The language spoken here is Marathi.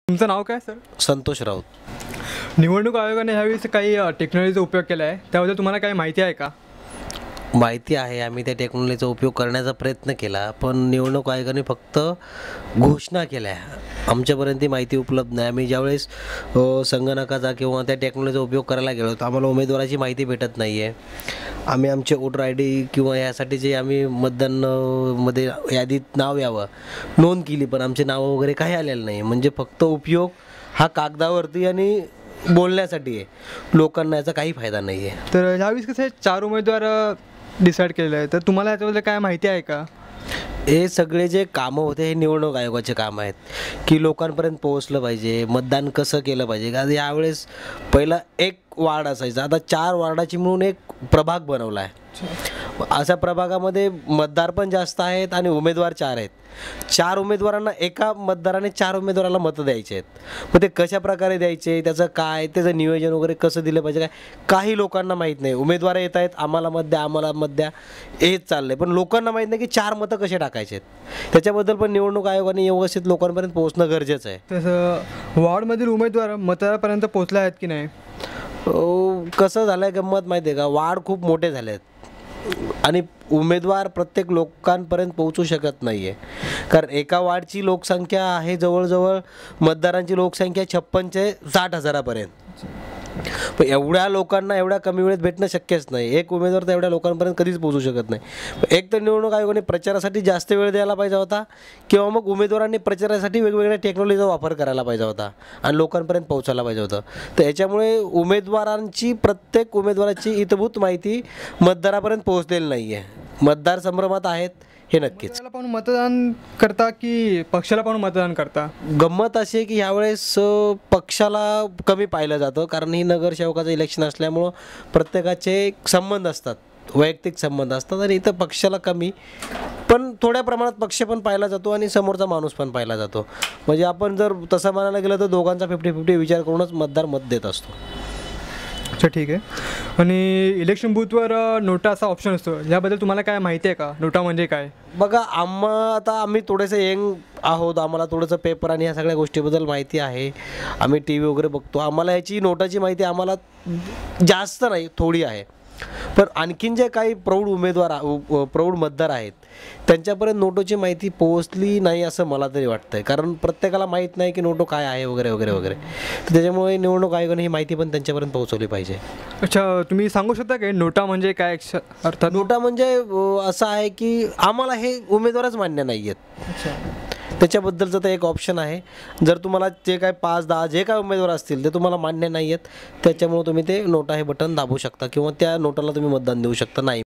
तुमचं नाव काय सर? संतोष राऊत. निवडणूक आयोगाने ह्यावेळेस काही टेक्नॉलॉजीचा उपयोग केला आहे, त्याबद्दल तुम्हाला काही माहिती आहे का? माहिती आहे, आम्ही त्या टेक्नॉलॉजीचा उपयोग करण्याचा प्रयत्न केला, पण निवडणूक आयोगाने फक्त घोषणा केल्या. आमच्यापर्यंत ती माहिती उपलब्ध नाही. आम्ही ज्यावेळेस संगणकाचा किंवा त्या टेक्नॉलॉजीचा उपयोग करायला गेलो तर आम्हाला उमेदवाराची माहिती भेटत नाही आहे. आम्ही आमचे वोटर आय डी किंवा यासाठी जे आम्ही मतदानमध्ये यादीत नाव यावं नोंद केली, पण आमचे नावं वगैरे काही आलेलं नाही. म्हणजे फक्त उपयोग हा कागदावरती आणि बोलण्यासाठी आहे, लोकांना याचा काही फायदा नाही आहे. तर ह्यावेळेस कसं आहे, 4 उमेदवार डिसाईड केलेलं आहे, तर तुम्हाला याच्याबद्दल काय माहिती आहे का? हे सगळे जे कामं होते हे निवडणूक आयोगाचे कामं आहेत की लोकांपर्यंत पोहोचलं पाहिजे, मतदान कसं केलं पाहिजे. कारण यावेळेस पहिला एक वार्ड असायचा, आता 4 वार्डाची मिळून एक प्रभाग बनवला आहे. अशा प्रभागामध्ये मतदार पण जास्त आहेत आणि उमेदवार 4 आहेत. 4 उमेदवारांना एका मतदाराने 4 उमेदवाराला मतं द्यायचे आहेत. मग ते कशा प्रकारे द्यायचे, त्याचं नियोजन वगैरे कसं दिलं पाहिजे काही लोकांना माहीत नाही. उमेदवार येत आहेत, आम्हाला मत द्या, आम्हाला मत द्या, हेच चाललं आहे. पण लोकांना माहीत नाही की 4 मतं कसे टाकायचे आहेत. त्याच्याबद्दल पण निवडणूक आयोगाने व्यवस्थित लोकांपर्यंत पोहोचणं गरजेचं आहे. तसं वॉर्डमधील उमेदवार मतदारापर्यंत पोहोचले आहेत की नाही? कसं झालं आहे गंमत माहिती आहे का, वार्ड खूप मोठे झाले आहेत आणि उमेदवार प्रत्येक लोकांपर्यंत पोहोचू शकत नाही आहे. कारण एका वार्डची लोकसंख्या आहे जवळजवळ मतदारांची लोकसंख्या 56 ते 60 हजारापर्यंत. पण एवढ्या लोकांना एवढ्या कमी वेळेत भेटणं शक्यच नाही. एक उमेदवार तर एवढ्या लोकांपर्यंत कधीच पोहोचू शकत नाही. एक तर निवडणूक आयोगाने प्रचारासाठी जास्त वेळ द्यायला पाहिजे होता किंवा मग उमेदवारांनी प्रचारासाठी वेगवेगळ्या टेक्नॉलॉजीचा वापर करायला पाहिजे होता आणि लोकांपर्यंत पोहोचायला पाहिजे होतं. तर याच्यामुळे प्रत्येक उमेदवाराची इतभूत माहिती मतदारापर्यंत पोहोचलेली नाही आहे. मतदार संभ्रमात आहेत हे नक्कीच. पाहून मतदान करता की पक्षाला पाहून मतदान करता? गंमत अशी आहे की ह्यावेळेस पक्षाला कमी पाहिलं जातं, कारण ही नगरसेवकाचं इलेक्शन असल्यामुळं प्रत्येकाचे संबंध असतात, वैयक्तिक संबंध असतात आणि इथं पक्षाला कमी, पण थोड्या प्रमाणात पक्ष पण पाहिला जातो आणि समोरचा माणूस पण पाहिला जातो. म्हणजे आपण जर तसं म्हणायला गेलं तर दोघांचा 50-50 विचार करूनच मतदार मत देत असतो. अच्छा, ठीक आहे. आणि इलेक्शन बूथवर नोटा असा ऑप्शन असतो, याबद्दल तुम्हाला काय माहिती आहे का? नोटा म्हणजे काय? बघा, आम्ही थोडेसे यंग आहोत, आम्हाला थोडंसं पेपर आणि ह्या सगळ्या गोष्टीबद्दल माहिती आहे. आम्ही टी व्ही वगैरे बघतो, आम्हाला याची नोटाची माहिती आम्हाला जास्त नाही, थोडी आहे. पण आणखीन जे काही प्रौढ मतदार आहेत त्यांच्यापर्यंत नोटोची माहिती पोहोचली नाही असं मला तरी वाटतंय. कारण प्रत्येकाला माहीत नाही की नोटो काय आहे वगैरे वगैरे वगैरे. तर त्याच्यामुळे निवडणूक आयोगाने ही माहिती पण त्यांच्यापर्यंत पोहोचवली पाहिजे. अच्छा, तुम्ही सांगू शकता की नोटा म्हणजे काय अर्थात? नोटा म्हणजे असं आहे की आम्हाला हे उमेदवारच मान्य नाही आहेत. अच्छा, त्याच्याबद्दलचं तर एक ऑप्शन आहे. जर तुम्हाला जे काय 5-10 जे काय उमेदवार असतील ते तुम्हाला मान्य नाही आहेत, त्याच्यामुळे तुम्ही ते नोटा हे बटन दाबू शकता किंवा त्या नोटाला तुम्ही मतदान देऊ शकता नाही.